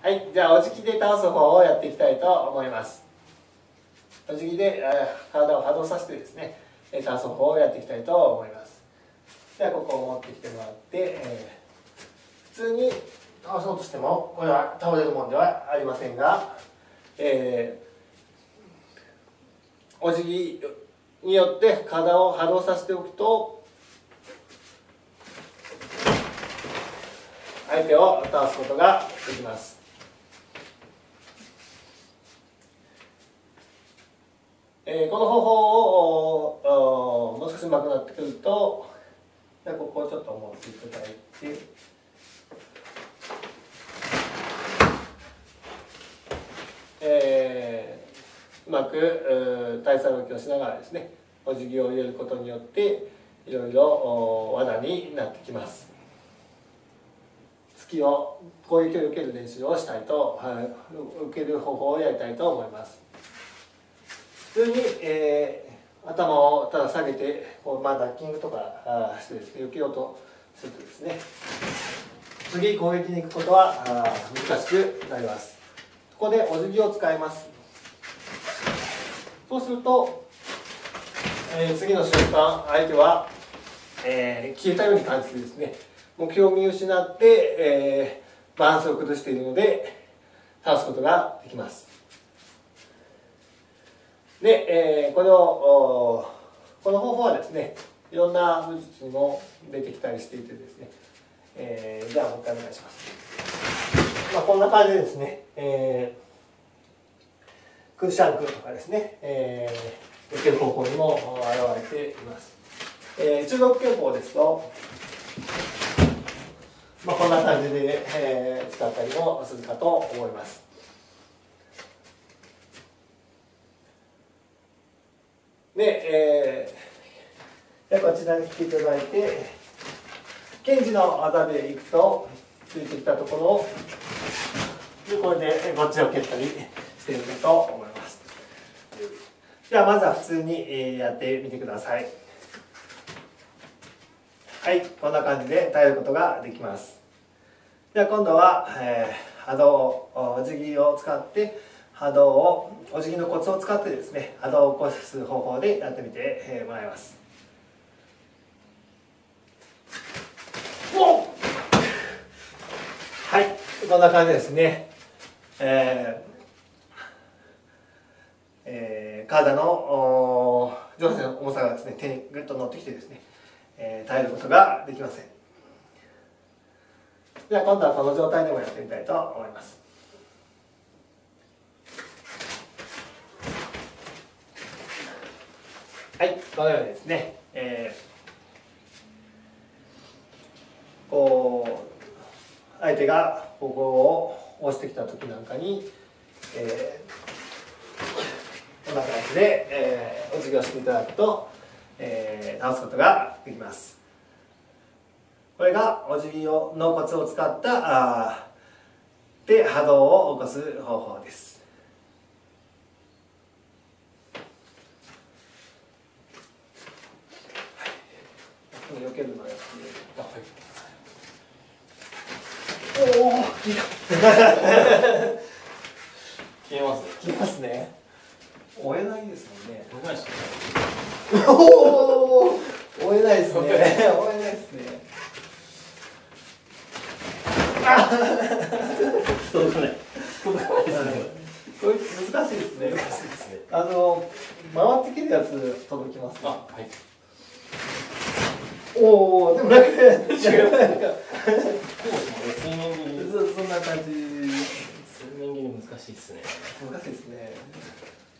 はい、じゃあお辞儀で倒す方をやっていきたいと思います。お辞儀で体を波動させてですね、倒す方をやっていきたいと思います。ではここを持ってきてもらって、普通に倒そうとしてもこれは倒れるものではありませんが、お辞儀によって体を波動させておくと相手を倒すことができます。この方法をもう少し上手くなってくると、じゃあここをちょっと持っていただいて、うまく体操動きをしながらですね、お辞儀を入れることによっていろいろ罠になってきます。突きを攻撃を受ける練習をしたいと、受ける方法をやりたいと思います。普通に、頭をただ下げてダッキングとかしてですね、受けようとするとですね、次攻撃に行くことは難しくなります。ここでお辞儀を使います。そうすると、次の瞬間相手は、消えたように感じてですね、目標を見失って、バランスを崩しているので倒すことができます。で、この方法はですね、いろんな武術にも出てきたりしていてですね、じゃあもう一回お願いします。こんな感じでですね、クーシャンクとかですね、受ける方法にも現れています。中国拳法ですと、こんな感じで、使ったりもするかと思います。で、こちらに来ていただいて、拳銃の技でいくとついてきたところをこれでこっちを蹴ったりしているかと思います。ではまずは普通にやってみてください。はい、こんな感じで耐えることができます。では今度は、波動お辞儀を使って波動をお辞儀のコツを使ってですね、波動を起こす方法でやってみてもらいます。はい、こんな感じですね。体の上半身の重さがですね、手にぐっと乗ってきてですね、耐えることができません。では今度はこの状態でもやってみたいと思います。はい、このようにですね、相手がここを押してきた時なんかに、こんな感じで、お辞儀をしていただくと、倒すことができます。これがお辞儀のコツを使ったで波動を起こす方法です。避けるのやってみる。おお、消えますね。消えますね。追えないですもんね。追えないですね。おお、追えないですね。追えないですね。そうだね。これ難しいですね。難しいですね。回ってきるやつ届きます。はい。おお、でもなんか違う。水面切り。そんな感じ。水面切り難しいですね。難しいですね。